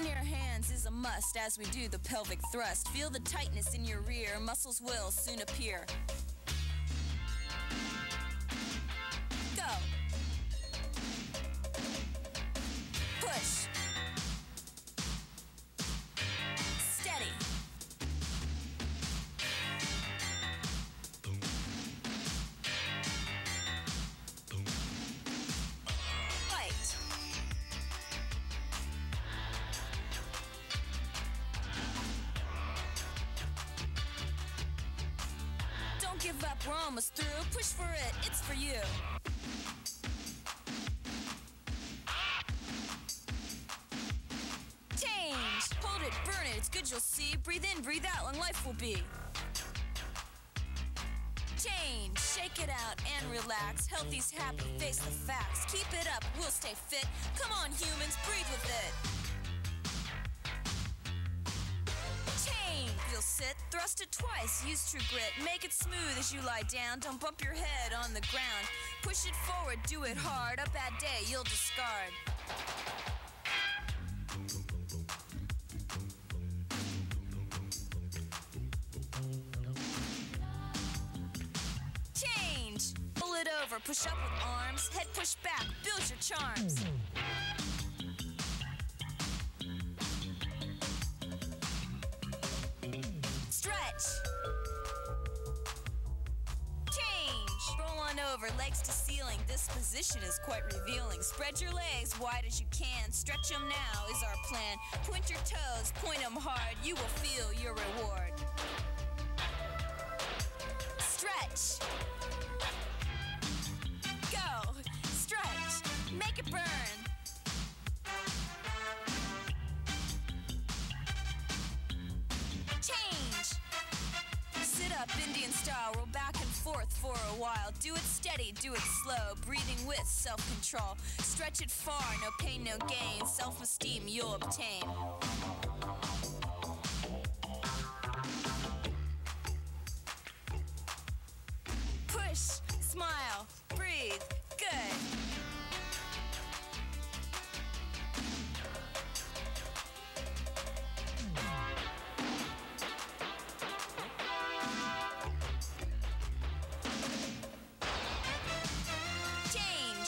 your hands is a must as we do the pelvic thrust. Feel the tightness in your rear, muscles will soon appear. Go. Push. Steady. Fight. Don't give up, we're almost through. Push for it, it's for you. Change. Hold it, burn it, it's good you'll see. Breathe in, breathe out, long life will be. Change. Shake it out and relax. Healthy's happy, face the facts. Keep it up, we'll stay fit. Come on, humans, breathe with it. Change. You'll sit, thrust it twice, use true grit. Make it smooth as you lie down. Don't bump your head on the ground. Push it forward, do it hard. A bad day, you'll discard. Change. Pull it over, push up with arms. Head push back, build your charms. Stretch. Change. Roll on over, legs to ceiling. This position is quite revealing. Spread your legs wide as you can. Stretch them now is our plan. Point your toes, point them hard. You will feel your reward. Stretch. Go. Stretch. Make it burn. Change. Sit up, Indian style, roll back and forth for a while. Do it steady, do it slow, breathing with self-control. Stretch it far, no pain, no gain. Self-esteem you'll obtain. Push, smile, breathe, good. Change.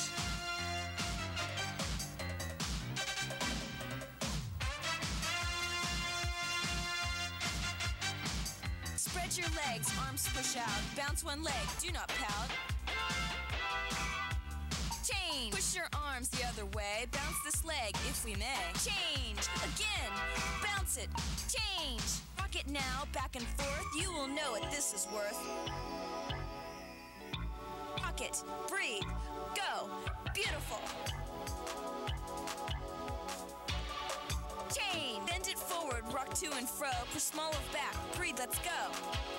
Spread your legs, arms push out. Bounce one leg, do not pout. Change. Push your arms the other way. Bounce this leg if we may. Change. Again. Bounce it. Change. Rock it now, back and forth. You will know what this is worth. Rock it. Breathe. Go. Beautiful. Change. Bend it forward, rock to and fro. Push small of back. Breathe, let's go.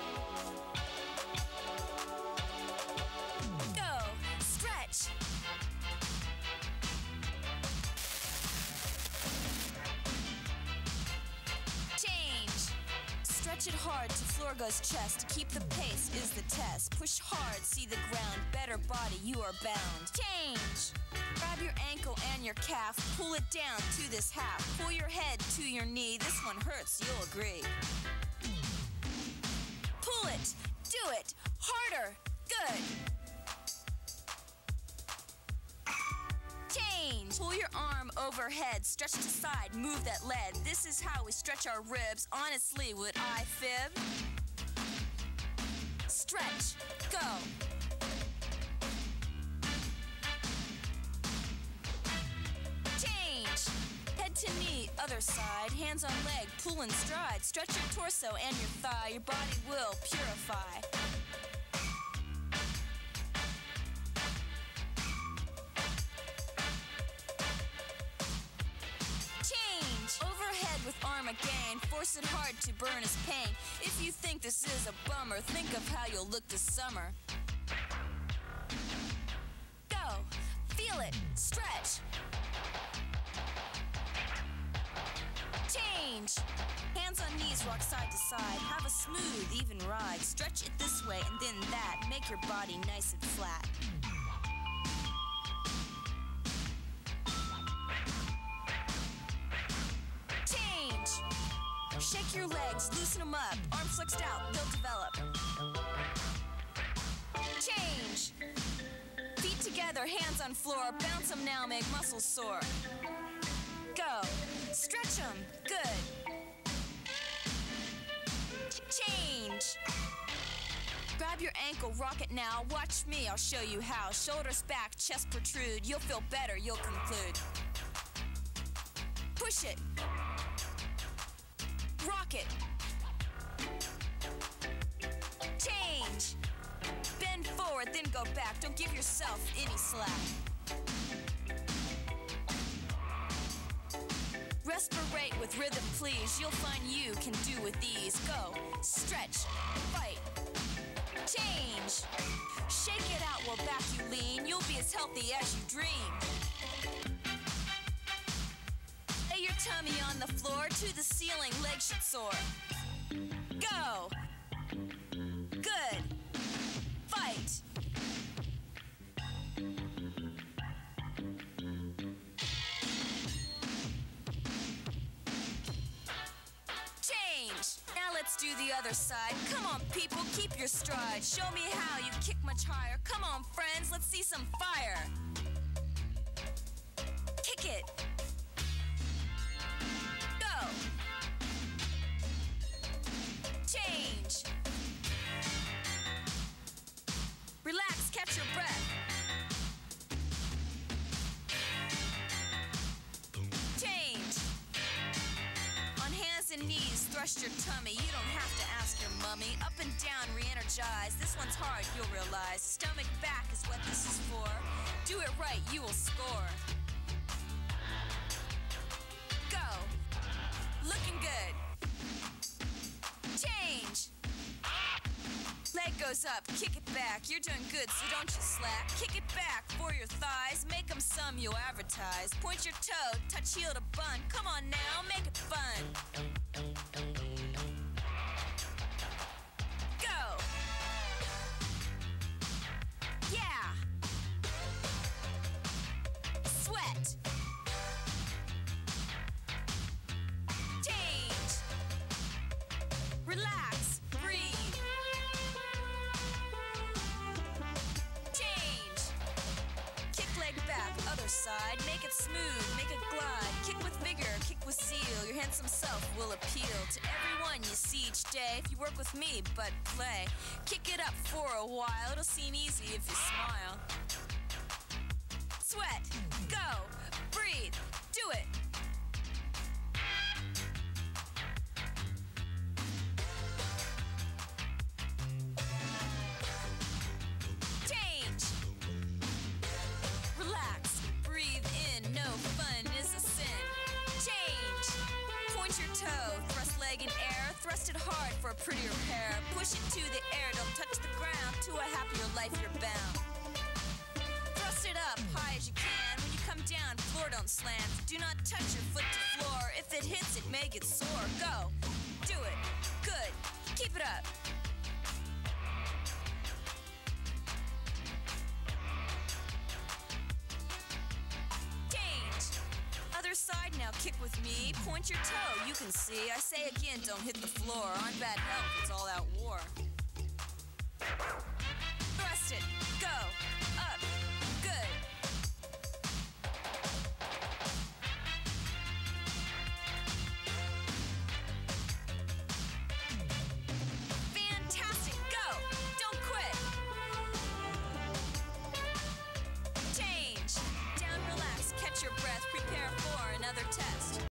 Go. Stretch. Change. Stretch it hard to floor goes chest. Keep the pace is the test. Push hard, see the ground. Better body, you are bound. Change. Grab your ankle and your calf. Pull it down to this half. Pull your head to your knee. This one hurts, you'll agree. Pull it. Do it. Harder. Good. Change. Pull your arm overhead. Stretch to side. Move that lead. This is how we stretch our ribs. Honestly, would I fib? Stretch. Go. Change. Head to knee, other side. Hands on leg, pull and stride. Stretch your torso and your thigh. Your body will purify. Change. Overhead with arm again. Force it hard to burn his pain. If you think this is a bummer, think of how you'll look this summer. Go. Feel it. Stretch. Change. Hands on knees, rock side to side. Have a smooth, even ride. Stretch it this way and then that. Make your body nice and flat. Shake your legs, loosen them up. Arms flexed out, they'll develop. Change. Feet together, hands on floor. Bounce them now, make muscles sore. Go. Stretch them. Good. Change. Grab your ankle, rock it now. Watch me, I'll show you how. Shoulders back, chest protrude. You'll feel better, you'll conclude. Push it. Rock it. Change. Bend forward, then go back. Don't give yourself any slack. Respirate with rhythm, please. You'll find you can do with ease. Go. Stretch. Fight. Change. Shake it out while back you lean. You'll be as healthy as you dream. Lay your tummy on the floor to the ceiling, legs should soar. Go. Good. Fight. Change. Now let's do the other side. Come on, people, keep your stride. Show me how you kick much higher. Come on, friends, let's see some fire. Kick it. Go. Change. Relax, catch your breath. Change. On hands and knees, thrust your tummy. You don't have to ask your mummy. Up and down, re-energize. This one's hard, you'll realize. Stomach back is what this is for. Do it right, you will score. Go. Looking good. Change. Leg goes up, kick it back. You're doing good, so don't you slack. Kick it back for your thighs. Make them some you'll advertise. Point your toe, touch heel to bun. Come on now, make it fun. Go. Yeah. Sweat. Change. Relax. Breathe. Change. Kick leg back, other side. Make it smooth, make it glide. Kick with vigor, kick with zeal. Your handsome self will appeal to everyone you see each day. If you work with me, but play. Kick it up for a while. It'll seem easy if you smile. Sweat. Go. Breathe. Do it. Change. Relax. Breathe in. No fun is a sin. Change. Point your toe. Thrust leg in air. Thrust it hard for a prettier pair. Push it to the air. Don't touch the ground. To a happier life you're bound. Thrust it up high as you can. When you come down, floor don't slant. Do not touch your foot to floor. If it hits, it may get sore. Go. Do it. Good. Keep it up. Change. Other side now, kick with me. Point your toe, you can see. I say again, don't hit the floor. On bad health, it's all out war. Thrust it. Go. Up. Good. Fantastic. Go. Don't quit. Change. Down, relax, catch your breath. Prepare for another test.